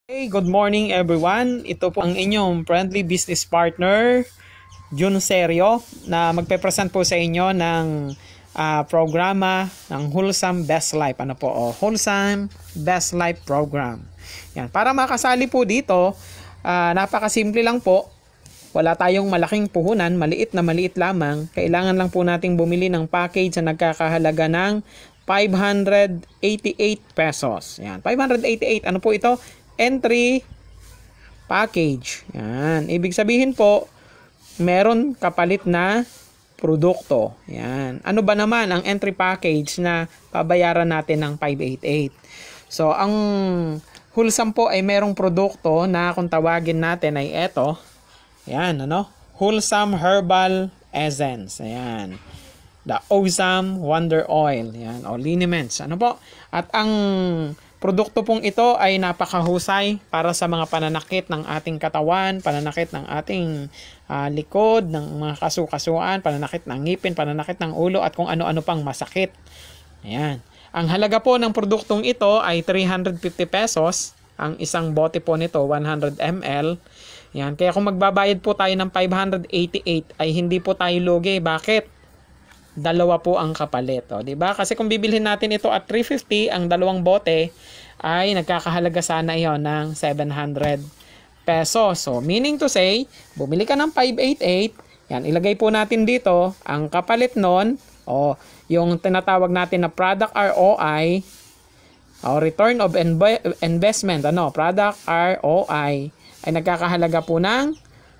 Hey, good morning everyone. Ito po ang inyong friendly business partner, Jun Serio, na magpe-present po sa inyo ng programa ng Wholesam Best Life. Ano po? Wholesam Best Life Program. Yan. Para makasali po dito, napakasimple lang po. Wala tayong malaking puhunan, maliit na maliit lamang. Kailangan lang po nating bumili ng package na nagkakahalaga ng 588 pesos. Yan, 588. Ano po ito? Entry package. Yan. Ibig sabihin po, meron kapalit na produkto. Yan. Ano ba naman ang entry package na pabayaran natin ng 588? So, ang Wholesam po ay merong produkto na kung tawagin natin ay eto. Yan, ano? Wholesam Herbal Essence. Ayan. The Wholesam Wonder Oil. Yan. O liniments. Ano po? At ang produkto pong ito ay napakahusay para sa mga pananakit ng ating katawan, pananakit ng ating likod, ng mga kasukasuan, pananakit ng ngipin, pananakit ng ulo at kung ano-ano pang masakit. Ayan. Ang halaga po ng produktong ito ay 350 pesos. Ang isang bote po nito, 100 ml. Yan. Kaya kung magbabayad po tayo ng 588 ay hindi po tayo lugi. Bakit? Dalawa po ang kapalit. O, diba? Kasi kung bibilhin natin ito at 350, ang dalawang bote ay nagkakahalaga sana iyon ng 700 pesos. So, meaning to say, bumili ka ng 588, yan, ilagay po natin dito, ang kapalit nun, o yung tinatawag natin na product ROI, o return of investment, ano, product ROI, ay nagkakahalaga po ng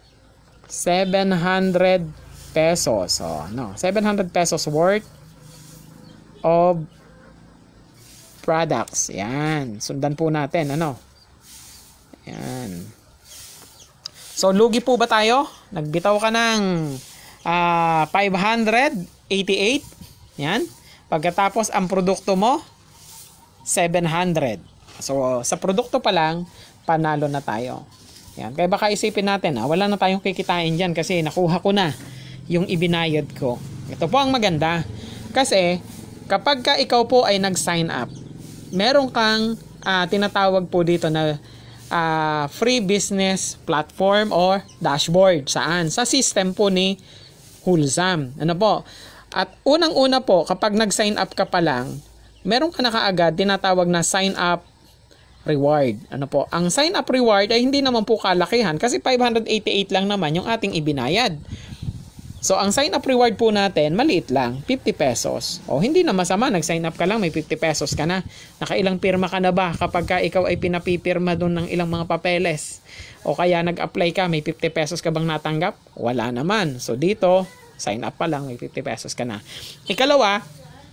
700 pesos. So, no, 700 pesos worth of products. Yan. Sundan po natin, ano? Yan. So, lugi po ba tayo? Nagbitaw ka ng 588. Yan. Pagkatapos, ang produkto mo, 700. So, sa produkto pa lang, panalo na tayo. Yan. Kaya baka isipin natin, wala na tayong kikitain dyan kasi nakuha ko na yung ibinayad ko. Ito po ang maganda. Kasi, kapag ka ikaw po ay nag-sign up, meron kang tinatawag po dito na free business platform or dashboard. Saan? Sa system po ni Wholesam. Ano po? At unang-una po, kapag nag-sign up ka pa lang, meron ka na kaagad tinatawag na sign up reward. Ano po? Ang sign up reward ay hindi naman po kalakihan kasi 588 lang naman yung ating ibinayad. So, ang sign up reward po natin, maliit lang, 50 pesos. O, hindi na masama, nag-sign up ka lang, may 50 pesos ka na. Nakailang pirma ka na ba kapag ka ikaw ay pinapipirma doon ng ilang mga papeles? O kaya nag-apply ka, may 50 pesos ka bang natanggap? Wala naman. So, dito, sign up pa lang, may 50 pesos ka na. Ikalawa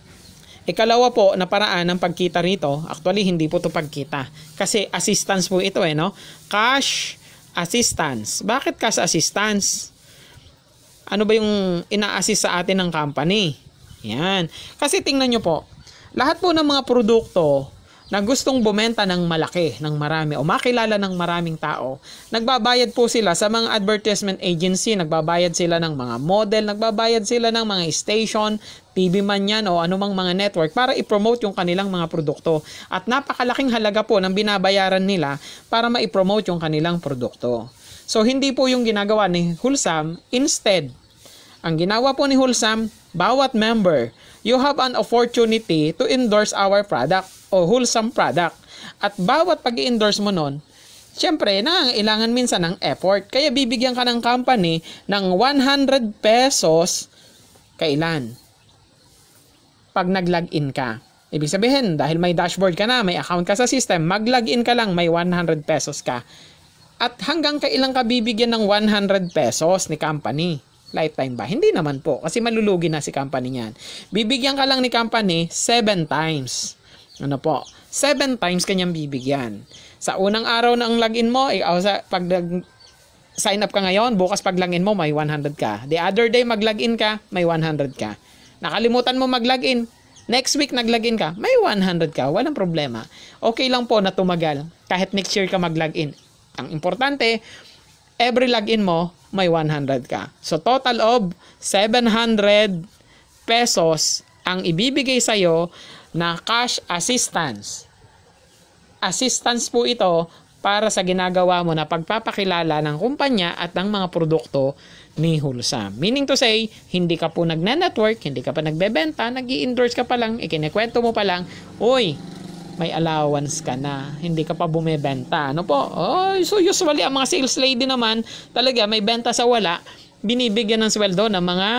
po na paraan ng pagkita rito, actually, hindi po ito pagkita. Kasi assistance po ito no? Cash assistance. Bakit cash assistance? Ano ba yung ina-assist sa atin ng company? Yan. Kasi tingnan nyo po, lahat po ng mga produkto na gustong bumenta ng malaki, ng marami, o makilala ng maraming tao, nagbabayad po sila sa mga advertisement agency, nagbabayad sila ng mga model, nagbabayad sila ng mga station, TV man yan, o anumang mga network para i-promote yung kanilang mga produkto. At napakalaking halaga po ng binabayaran nila para ma-promote yung kanilang produkto. So, hindi po yung ginagawa ni Wholesam. Instead, ang ginawa po ni Wholesam, bawat member, you have an opportunity to endorse our product o Wholesam product. At bawat pag-i-endorse mo nun, syempre, nangangailangan minsan ng effort. Kaya bibigyan ka ng company ng 100 pesos kailan? Pag nag-login ka. Ibig sabihin, dahil may dashboard ka na, may account ka sa system, mag-login ka lang, may 100 pesos ka. At hanggang kailan ka bibigyan ng 100 pesos ni company? Lifetime ba? Hindi naman po. Kasi malulugi na si company niyan. Bibigyan ka lang ni company 7 times. Ano po? 7 times kanyang bibigyan. Sa unang araw ng login mo, pag sign up ka ngayon, bukas pag login mo, may 100 ka. The other day, mag-login ka, may 100 ka. Nakalimutan mo mag-login. Next week, nag-login ka, may 100 ka. Walang problema. Okay lang po na tumagal. Kahit next year ka mag-login. Ang importante, every login mo, may 100 ka. So, total of 700 pesos ang ibibigay sa'yo na cash assistance. Assistance po ito para sa ginagawa mo na pagpapakilala ng kumpanya at ng mga produkto ni Wholezam. Meaning to say, hindi ka po nagne-network, hindi ka pa nagbebenta, nag-i-endorse ka pa lang, ikinikwento mo pa lang, uy, may allowance ka na, hindi ka pa bumebenta. Ano po? So usually ang mga sales lady naman, talaga may benta sa wala, binibigyan ng sweldo ng mga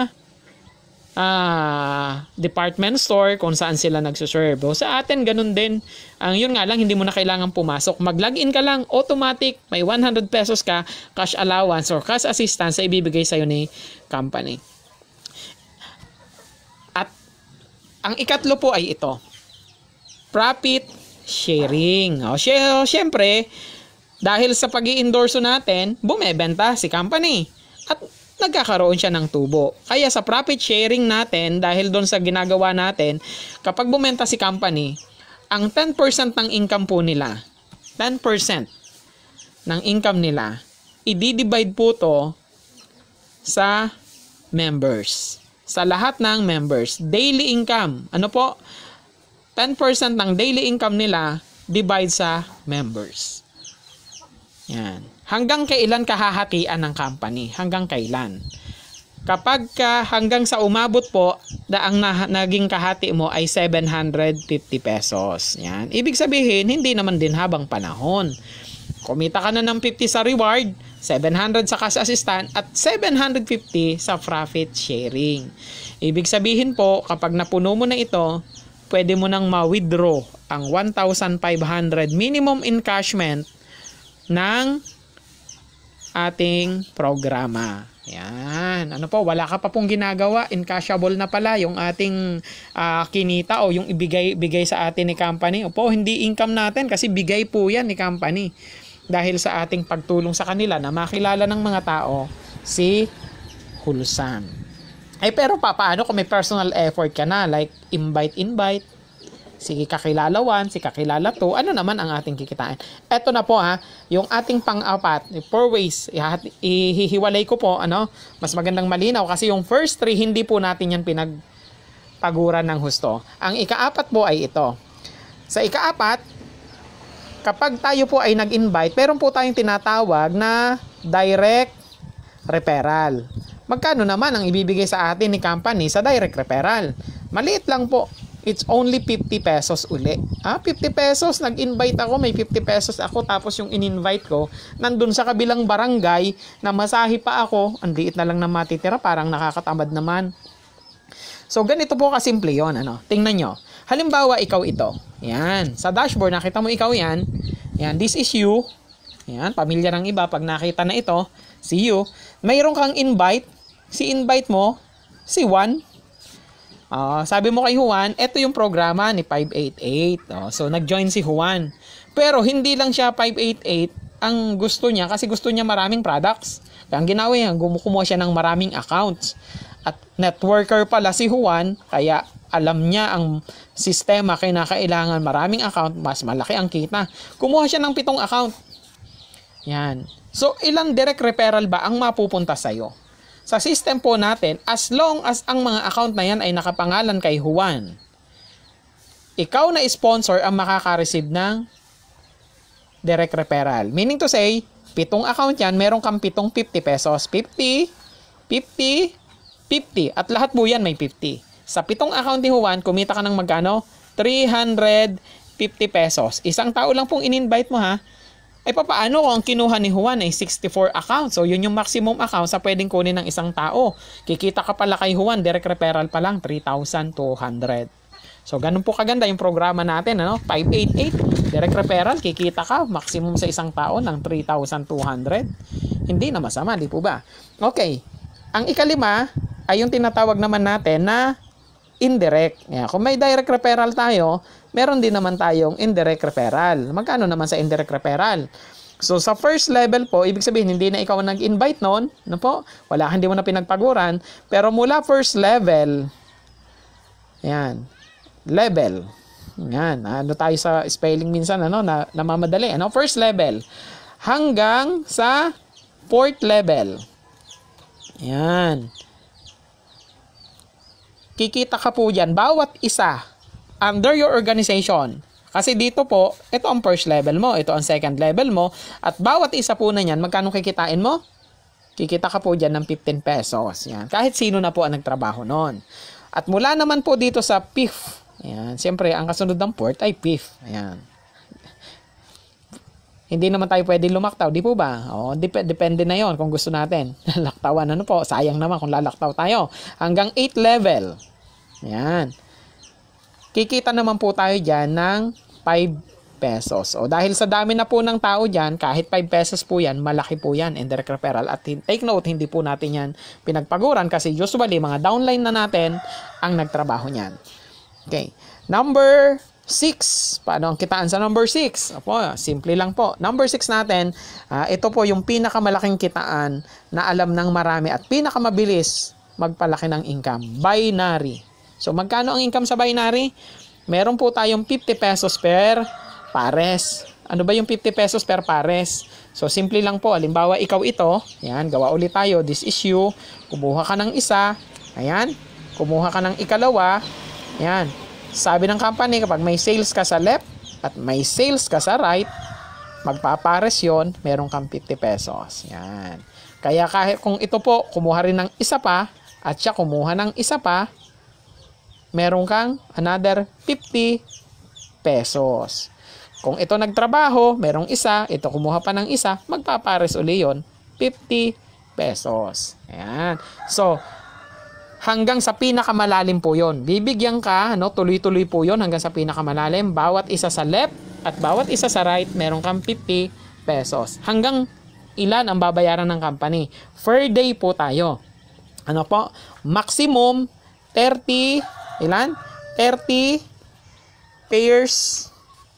department store kung saan sila nagsuserve. Sa atin, ganun din. Yun nga lang, hindi mo na kailangan pumasok. Mag-login ka lang, automatic, may 100 pesos ka, cash allowance or cash assistance sa ibibigay sa'yo ni company. At ang ikatlo po ay ito. Profit sharing. Siyempre, dahil sa pag-i-endorso natin, bumebenta si company. At nagkakaroon siya ng tubo. Kaya sa profit sharing natin, dahil doon sa ginagawa natin, kapag bumenta si company, ang 10% ng income po nila, 10% ng income nila, i-divide po to sa members. Sa lahat ng members. Daily income. Ano po? 10% ng daily income nila, divide sa members. Yan. Hanggang kailan kahahatian ng company? Hanggang kailan? Kapag hanggang sa umabot po, ang naging kahati mo ay 750 pesos. Yan. Ibig sabihin, hindi naman din habang panahon. Kumita ka na ng 50 sa reward, 700 sa cash assistant, at 750 sa profit sharing. Ibig sabihin po, kapag napuno mo na ito, pwede mo nang ma-withdraw ang 1,500 minimum encashment ng ating programa. Yan. Ano po, wala ka pa pong ginagawa, encashable na pala yung ating kinita o yung bigay sa atin ni company. Opo, hindi income natin kasi bigay po yan ni company. Dahil sa ating pagtulong sa kanila na makilala ng mga tao si Wholezam. Pero paano kung may personal effort ka na, like invite, si kakilala 1, si kakilala 2, ano naman ang ating kikitain? Eto na po yung ating pang-apat, 4 ways, ihihiwalay ko po, mas magandang malinaw kasi yung first 3, hindi po natin yan pinagpaguran ng husto. Ang ika-4 po ay ito. Sa ika-4, kapag tayo po ay nag-invite, meron po tayong tinatawag na direct referral. Magkano naman ang ibibigay sa atin ni company sa direct referral? Maliit lang po. It's only 50 pesos uli. 50 pesos, nag-invite ako, may 50 pesos ako, tapos yung in-invite ko, nandun sa kabilang barangay, na masahe pa ako, ang liit na lang na matitira, parang nakakatamad naman. So, ganito po kasimple yun. Tingnan nyo. Halimbawa, ikaw ito. Yan. Sa dashboard, nakita mo ikaw yan. Yan. This is you. Yan. Pamilya ng iba. Pag nakita na ito, si you. Mayroon kang invite. Si invite mo, si Juan. Sabi mo kay Juan, ito yung programa ni 588. So, nag-join si Juan. Pero, hindi lang siya 588 ang gusto niya kasi gusto niya maraming products. Kaya ang ginawa niya, kumuha siya ng maraming accounts. At networker pala si Juan, kaya alam niya ang sistema, kailangan maraming account, mas malaki ang kita. Kumuha siya ng 7 account. Yan. So, ilang direct referral ba ang mapupunta sa'yo? Sa system po natin, as long as ang mga account na yan ay nakapangalan kay Juan, ikaw na sponsor ang makaka-receive ng direct referral. Meaning to say, 7 account yan, meron kang 7 50 pesos. 50, 50, 50. At lahat po yan may 50. Sa 7 account ni Juan, kumita ka ng magkano? 350 pesos. Isang tao lang pong in-invite mo papaano kung ang kinuha ni Juan ay 64 accounts? So, yun yung maximum account sa pwedeng kunin ng isang tao. Kikita ka pala kay Juan, direct referral pa lang, 3,200. So, ganun po kaganda yung programa natin, 588, direct referral, kikita ka, maximum sa isang tao ng 3,200. Hindi na masama, di po ba? Okay. Ang ikalima ay yung tinatawag naman natin na indirect. Kung may direct referral tayo, meron din naman tayong indirect referral. Magkano naman sa indirect referral? So, sa first level po, ibig sabihin, hindi na ikaw nag-invite noon. Hindi mo na pinagpaguran. Pero mula first level, yan, level. Yan, tayo sa spelling minsan, namamadali. First level. Hanggang sa fourth level. Yan. Kikita ka po dyan, bawat isa, under your organization, Kasi dito po, ito ang first level mo, ito ang second level mo, at bawat isa po na yan, magkano kikitain mo? Kikita ka po dyan ng 15 pesos. Yan. Kahit sino na po ang nagtrabaho nun. At mula naman po dito sa fifth, ayan, siyempre, ang kasunod ng fourth ay fifth. Ayan. Hindi naman tayo pwede lumaktaw, di po ba? O, depende na yon kung gusto natin. Lalaktawan, ano po? Sayang naman kung lalaktaw tayo. Hanggang 8th level. Ayan. Kikita naman po tayo dyan ng 5 pesos. O, dahil sa dami na po ng tao dyan, kahit 5 pesos po yan, malaki po yan, indirect referral. At take note, hindi po natin yan pinagpaguran kasi usually, mga downline na natin ang nagtrabaho niyan. Okay. Number 6. Paano ang kitaan sa number 6? Opo, simple lang po. Number 6 natin, ito po yung pinakamalaking kitaan na alam ng marami at pinakamabilis magpalaki ng income. Binary. So, magkano ang income sa binary? Meron po tayong 50 pesos per pares. Ano ba yung 50 pesos per pares? So, simple lang po. Halimbawa, ikaw ito. Yan, gawa ulit tayo. This issue. Kumuha ka ng isa. Ayan. Kumuha ka ng ikalawa. Yan. Sabi ng company, kapag may sales ka sa left at may sales ka sa right, magpapares yon, meron kang 50 pesos. Yan. Kaya kahit kung ito po, kumuha rin ng isa pa, at siya kumuha ng isa pa, meron kang another 50 pesos. Kung ito nagtrabaho, merong isa, ito kumuha pa ng isa, magpapares uli yon, 50 pesos. Yan. So, hanggang sa pinakamalalim po yon. Bibigyan ka, tuloy-tuloy po yon hanggang sa pinakamalalim. Bawat isa sa left at bawat isa sa right, meron kang 50 pesos. Hanggang ilan ang babayaran ng company? Per day po tayo. Ano po? Maximum 30, ilan? 30 pairs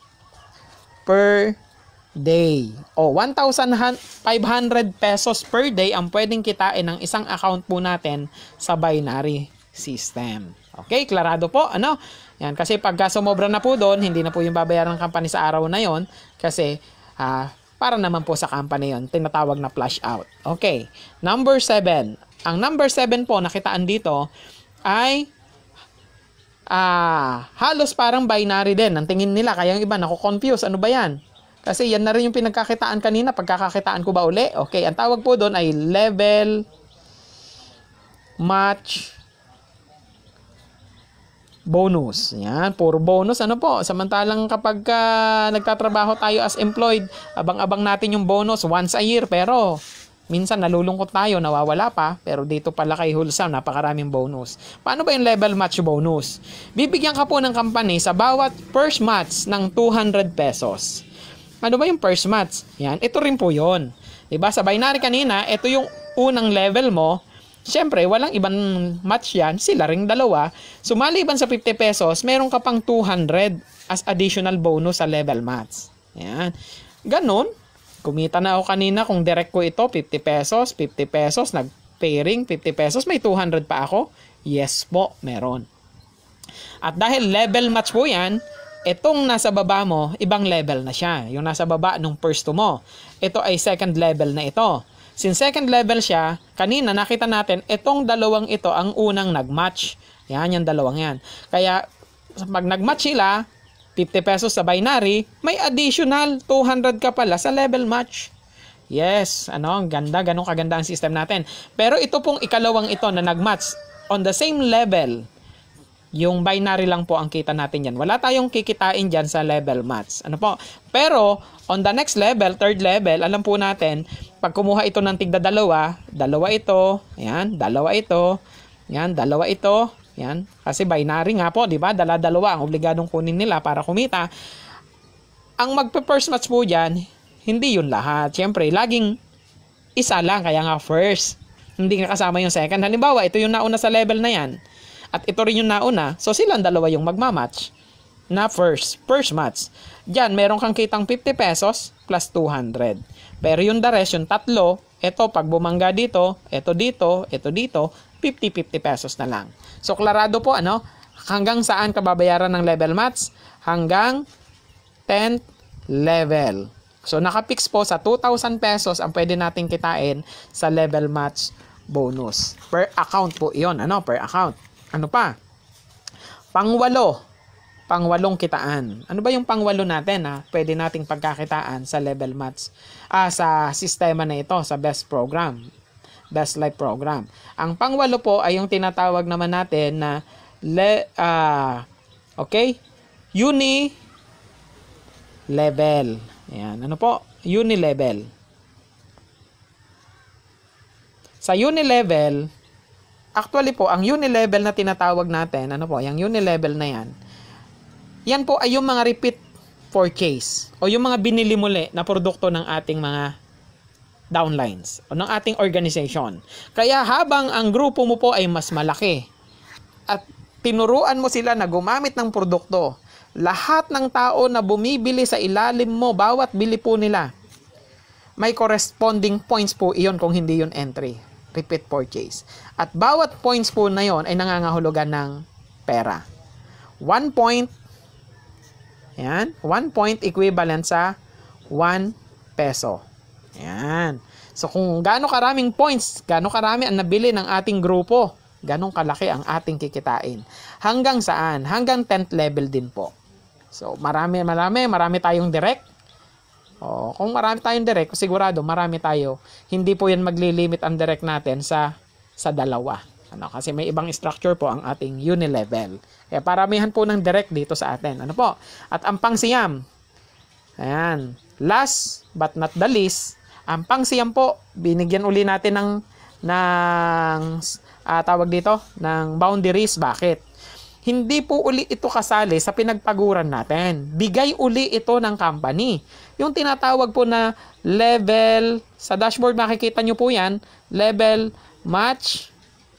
per day. O, 1,500 pesos per day ang pwedeng kitain ng isang account po natin sa binary system. Okay, klarado po, ano? Yan, kasi pagka sumobra na po doon, hindi na po yung babayaran ng company sa araw na yon kasi para naman po sa company yon, tinatawag na flush out. Okay, number 7. Ang number 7 po nakitaan dito ay halos parang binary din. Ang tingin nila, kaya yung iba nako-confuse, ano ba yan? Kasi yan na rin yung pinagkakitaan kanina. Pagkakakitaan ko ba uli? Okay, ang tawag po doon ay level match bonus. Yan, puro bonus. Ano po? Samantalang kapag nagtatrabaho tayo as employed, abang-abang natin yung bonus once a year. Pero minsan nalulungkot tayo, nawawala pa. Pero dito pala kay Wholezam, napakaraming bonus. Paano ba yung level match bonus? Bibigyan ka po ng company sa bawat first match ng 200 pesos. Ano ba yung first match? Yan, ito rin po yun. Diba? Sa binary kanina, ito yung unang level mo. Siyempre, walang ibang match yan. Sila ring dalawa. So, maliban sa 50 pesos, meron ka pang 200 as additional bonus sa level match. Yan. Ganon. Kumita na ako kanina kung direct ko ito, 50 pesos, nag-pairing, 50 pesos, may 200 pa ako. Yes po, meron. At dahil level match po yan, itong nasa baba mo, ibang level na siya. Yung nasa baba nung first to mo. Ito ay second level na ito. Since second level siya, kanina nakita natin, itong dalawang ito ang unang nag-match. Yan, yung dalawang yan. Kaya, pag nag-match sila, 50 pesos sa binary, may additional 200 ka pala sa level match. Yes, ang ganda, ganun kaganda ang system natin. Pero ito pong ikalawang ito na nag-match on the same level, yung binary lang po ang kita natin yan. Wala tayong kikitain dyan sa level match. Ano po? Pero, on the next level, third level, alam po natin, pag kumuha ito ng tigda dalawa ito, yan, dalawa ito, yan, dalawa ito, yan. Kasi binary nga po, di ba? Dala-dalawa ang obligadong kunin nila para kumita. Ang magpe-first match po dyan, hindi yun lahat. Siyempre, laging isa lang, kaya nga first. Hindi nga kasama yung second. Halimbawa, ito yung nauna sa level na yan. At ito rin yung nauna. So, silang dalawa yung magmamatch na first match. Diyan, meron kang kitang 50 pesos plus 200. Pero yung the rest, yung tatlo, ito, pag bumangga dito, ito dito, 50-50 pesos na lang. So, klarado po, hanggang saan ka babayaran ng level match? Hanggang 10th level. So, nakapix po sa 2,000 pesos ang pwede nating kitain sa level match bonus. Per account po yun. Per account. Ano pa? Pang-8 pangwalong kitaan. Ano ba yung pangwalo natin na pwede nating pagkakitaan sa level match, sa sistema na ito, sa best program, best life program. Ang pangwalo po ay yung tinatawag naman natin na uni level. Ayan, ano po? Uni level. Sa uni level, actually po, ang uni level na tinatawag natin, ano po, yung uni level na yan po ay yung mga repeat purchase o yung mga binili muli na produkto ng ating mga downlines o ng ating organization. Kaya habang ang grupo mo po ay mas malaki at tinuruan mo sila na gumamit ng produkto, lahat ng tao na bumibili sa ilalim mo, bawat bili po nila, may corresponding points po iyon kung hindi yun entry. Repeat purchase. At bawat points po na yon ay nangangahulugan ng pera. 1 point, yan, 1 point equivalent sa 1 peso. Yan. So kung gaano karaming points, gaano karami ang nabili ng ating grupo, ganong kalaki ang ating kikitain. Hanggang saan? Hanggang 10th level din po. So marami tayong direct. Kung marami tayong direct, sigurado marami tayo. Hindi po yan maglilimit ang direct natin sa dalawa. Kasi may ibang structure po ang ating uni-level. Kaya paramihan po ng direct dito sa atin. Ano po? At ang pangsiyam, ayan, last but not the least, ang pangsiyam po, binigyan uli natin ng tawag dito, ng boundaries. Bakit? Hindi po uli ito kasali sa pinagpaguran natin. Bigay uli ito ng company. Yung tinatawag po na level, sa dashboard makikita nyo po yan, level match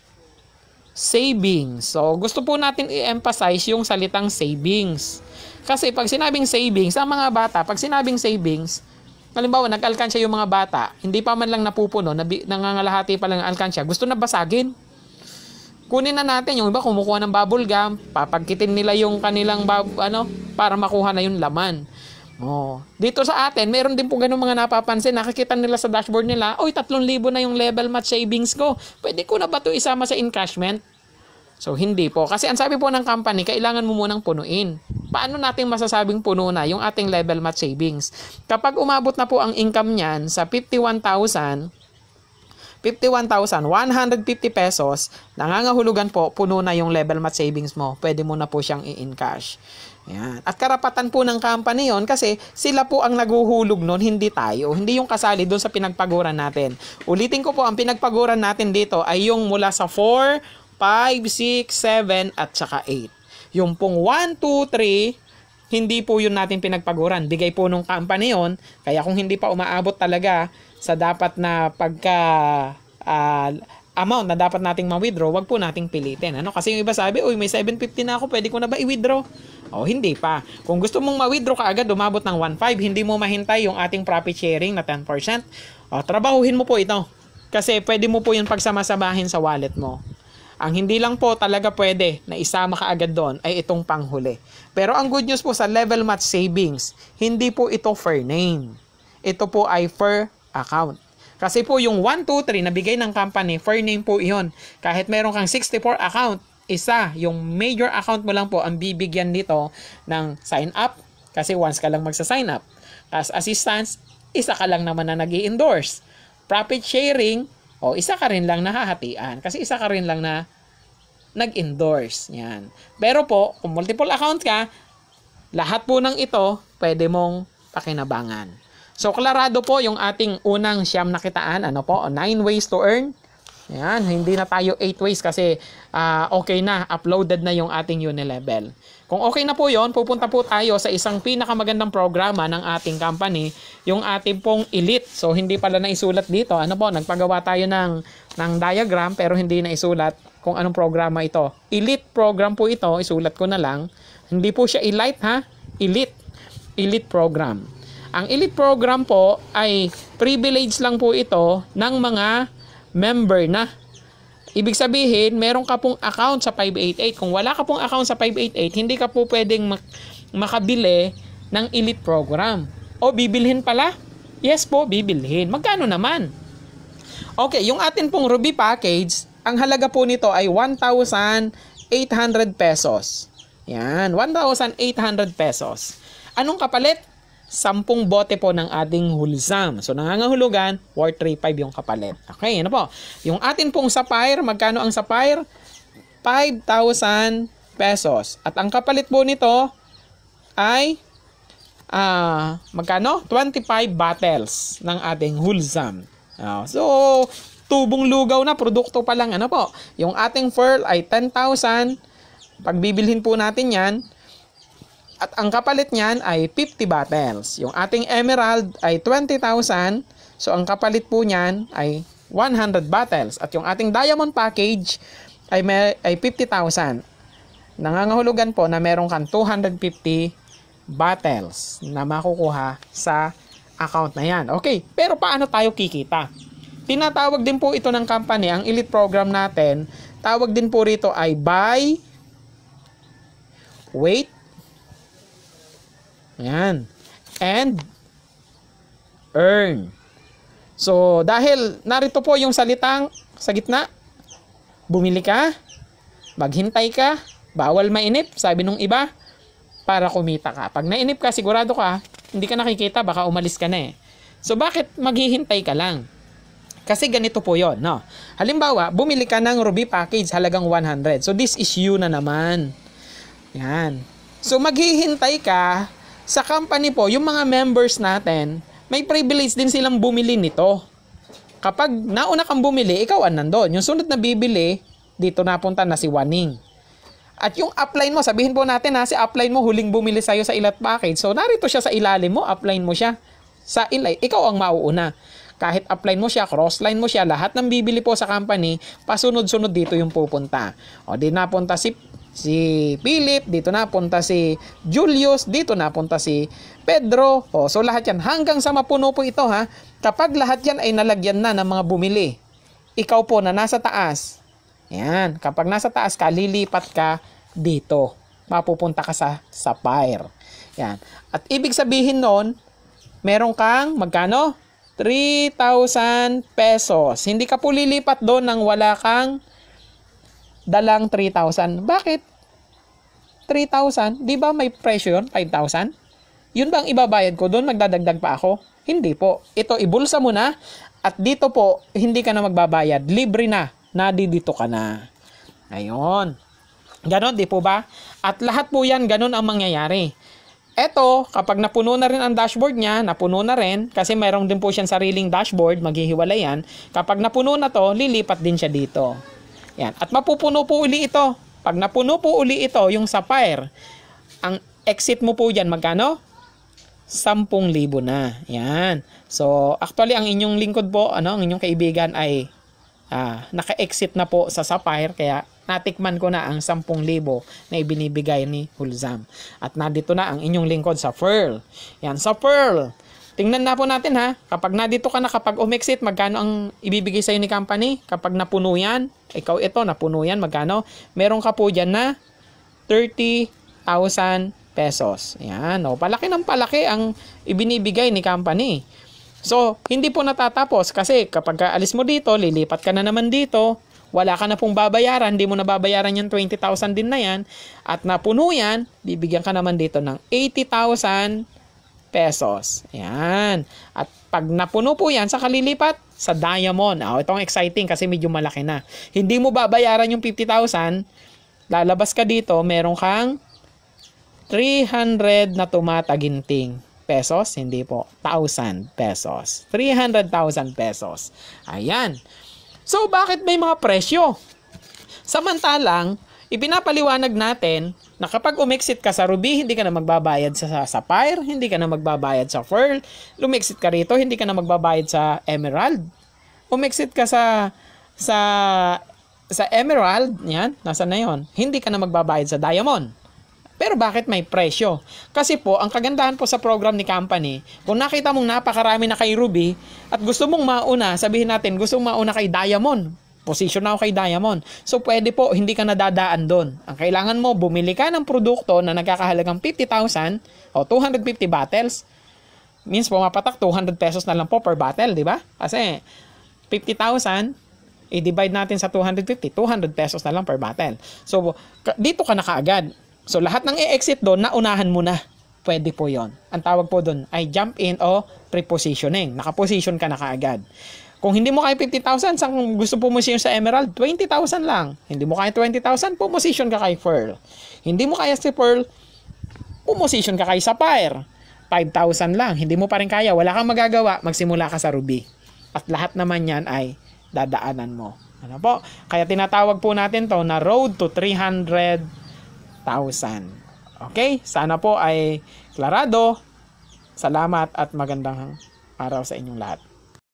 savings. So, gusto po natin i-emphasize yung salitang savings. Kasi pag sinabing savings, ang mga bata, pag sinabing savings, halimbawa, nag-alkansya yung mga bata, hindi pa man lang napupuno, nangangalahati pa lang ang alkansya, gusto na basagin. Kunin na natin yung iba kumukuha ng bubble gum, papagkitin nila yung kanilang para makuha na yung laman. Dito sa atin, meron din po ganun mga napapansin, nakikita nila sa dashboard nila, 3,000 na yung level match savings ko. Pwede ko na ba ito isama sa encashment? So hindi po, kasi ang sabi po ng company, kailangan mo munang punuin. Paano natin masasabing puno na yung ating level match savings? Kapag umabot na po ang income niyan sa 51,150 pesos, nangangahulugan po, puno na yung level match savings mo. Pwede mo na po siyang i-encash. Yan. At karapatan po ng company yon kasi sila po ang naguhulog nun, hindi tayo. Hindi yung kasali doon sa pinagpaguran natin. Ulitin ko po, ang pinagpaguran natin dito ay yung mula sa 4, 5, 6, 7, at saka 8. Yung pong 1, 2, 3, hindi po yun natin pinagpaguran. Bigay po nung company yon. Kaya kung hindi pa umaabot talaga sa dapat na amount na dapat nating ma-withdraw, wag po nating pilitin. Kasi yung iba sabi, may 750 na ako, pwede ko na ba i-withdraw? Hindi pa. Kung gusto mong ma-withdraw ka agad, umabot ng 1.5, hindi mo mahintay yung ating profit sharing na 10%. Trabahuhin mo po ito. Kasi pwede mo po yung pagsama-samahin sa wallet mo. Ang hindi lang po talaga pwede na isama ka agad doon ay itong panghuli. Pero ang good news po sa level match savings, hindi po ito fair name. Ito po ay fair account. Kasi po yung 1, 2, 3 na bigay ng company, fair name po iyon. Kahit meron kang 64 account, isa, yung major account mo lang po ang bibigyan dito ng sign up. Kasi once ka lang magsa-sign up. As assistance, isa ka lang naman na nag-i-endorse. Profit sharing, isa ka rin lang nahahatian. Kasi isa ka rin lang na nag-endorse. Yan. Pero po, kung multiple account ka, lahat po ng ito, pwede mong pakinabangan. So, klarado po yung ating unang siyam na kitaan. 9 ways to earn. Yan, hindi na tayo 8 ways kasi okay na, uploaded na yung ating uni-level. Kung okay na po yon, pupunta po tayo sa isang pinakamagandang programa ng ating company, yung ating pong Elite. So, hindi pala naisulat dito. Nagpagawa tayo ng diagram pero hindi naisulat kung anong programa ito. Elite program po ito, isulat ko na lang. Hindi po siya Elite ha, Elite program. Ang Elite program po ay privilege lang po ito ng mga member na. Ibig sabihin, meron ka pong account sa 588. Kung wala ka pong account sa 588, hindi ka po pwedeng makabili ng Elite program. Bibilhin pala? Yes po, bibilhin. Magkano naman? Okay, yung atin pong Ruby package, ang halaga po nito ay 1,800 pesos. Yan, 1,800 pesos. Anong kapalit? 10 bote po ng ating Wholezam. So, nangangahulugan, worth 3,500 yung kapalit. Okay, ano po? Yung atin pong sapphire, magkano ang sapphire? 5,000 pesos. At ang kapalit po nito ay, magkano? 25 bottles ng ating Wholezam. So, tubong lugaw na, produkto pa lang. Ano po? Yung ating pearl ay 10,000. Pag bibilhin po natin yan, at ang kapalit niyan ay 50 bottles. Yung ating emerald ay 20,000. So, ang kapalit po niyan ay 100 bottles. At yung ating diamond package ay 50,000. Nangangahulugan po na meron kang 250 bottles na makukuha sa account na yan. Okay, pero paano tayo kikita? Tinatawag din po ito ng company, ang elite program natin, tawag din po rito ay buy, wait, yan, and earn. So, dahil narito po yung salitang sa gitna, bumili ka, maghintay ka, bawal mainip, sabi nung iba, para kumita ka. Pag nainip ka, sigurado ka, hindi ka nakikita, baka umalis ka na eh. So, bakit maghihintay ka lang? Kasi ganito po yon, no? Halimbawa, bumili ka ng Ruby package halagang 100. So, this is you na naman. Yan. So, maghihintay ka sa company po, yung mga members natin, may privilege din silang bumili nito. Kapag nauna kang bumili, ikaw ang nandun. Yung sunod na bibili, dito napunta na si Waning. At yung upline mo, sabihin po natin si upline mo huling bumili sa'yo sa ilat package. So, narito siya sa ilalim mo, upline mo siya. Sa ilay, ikaw ang mauuna. Kahit upline mo siya, crossline mo siya, lahat ng bibili po sa company, pasunod-sunod dito yung pupunta. O, di napunta si Philip, dito napunta si Julius, dito napunta si Pedro. O, so lahat yan, hanggang sa mapuno po ito ha. Kapag lahat yan ay nalagyan na ng mga bumili, ikaw po na nasa taas, yan, kapag nasa taas ka, lilipat ka dito. Mapupunta ka sa sapphire. Yan. At ibig sabihin nun, meron kang, magkano? 3,000 pesos. Hindi ka po lilipat doon nang wala kang dalang 3,000. Bakit? 3,000? Di ba may presyo yun? 5,000? Yun ba ang ibabayad ko doon? Magdadagdag pa ako? Hindi po. Ito, ibulsa mo na. At dito po, hindi ka na magbabayad. Libre na. Nadidito ka na. Ayun. Ganon, di po ba? At lahat po yan, ganon ang mangyayari. Eto, kapag napuno na rin ang dashboard niya, napuno na rin, kasi mayroon din po siyang sariling dashboard, maghihiwalay yan. Kapag napuno na to, lilipat din siya dito. Yan. At mapupuno po uli ito. Pag napuno po uli ito, yung sapphire, ang exit mo po dyan, magkano? 10,000 na. Yan. So, actually, ang inyong lingkod po, ang inyong kaibigan ay naka-exit na po sa sapphire, kaya natikman ko na ang 10,000 na ibinibigay ni Wholezam. At nandito na ang inyong lingkod sa pearl. Yan, sa pearl. Tingnan na po natin ha. Kapag nandito ka na, kapag umexit, magkano ang ibibigay sa'yo ni company? Kapag napuno yan, ikaw ito, napuno yan, magkano? Meron ka po dyan na 30,000 pesos. Yan, o. Palaki ng palaki ang ibinibigay ni company. So, hindi po natatapos kasi kapag alis mo dito, lilipat ka na naman dito, wala ka na pong babayaran, hindi mo na babayaran yung 20,000 din na yan, at napuno yan, bibigyan ka naman dito ng 80,000 pesos. Yan. At pag napuno po yan, sa kalilipat, sa diamond. Itong exciting kasi medyo malaki na. Hindi mo babayaran yung 50,000, lalabas ka dito, meron kang 300 na tumataginting. Pesos? Hindi po. 1,000 pesos. 300,000 pesos. Ayan. So, bakit may mga presyo? Samantalang, ipinapaliwanag natin na kapag umexit ka sa Ruby, hindi ka na magbabayad sa Sapphire, hindi ka na magbabayad sa Pearl, lumexit ka rito, hindi ka na magbabayad sa Emerald. Umexit ka sa Emerald, yan, nasa na yun? Hindi ka na magbabayad sa Diamond. Pero bakit may presyo? Kasi po, ang kagandahan po sa program ni company, kung nakita mong napakarami na kay Ruby at gusto mong mauna, sabihin natin, gusto mong mauna kay Diamond, position na ako kay Diamond. So, pwede po, hindi ka nadadaan doon. Ang kailangan mo, bumili ka ng produkto na nagkakahalagang 50,000 o 250 bottles. Means, pumapatak 200 pesos na lang po per bottle, di ba? Kasi, 50,000, i-divide natin sa 250, 200 pesos na lang per bottle. So, dito ka na kaagad. So, lahat ng i-exit doon, naunahan mo na. Pwede po yon. Ang tawag po doon ay jump in o pre-positioning. Nakaposition ka na kaagad. Kung hindi mo kaya 50,000, saan gusto pumusyon sa Emerald? 20,000 lang. Hindi mo kaya 20,000, pumusyon ka kay Pearl. Hindi mo kaya si Pearl, pumusyon ka kay Sapphire. 5,000 lang. Hindi mo pa rin kaya. Wala kang magagawa. Magsimula ka sa Ruby. At lahat naman yan ay dadaanan mo. Ano po? Kaya tinatawag po natin to na road to 300,000. Okay? Sana po ay klarado. Salamat at magandang araw sa inyong lahat.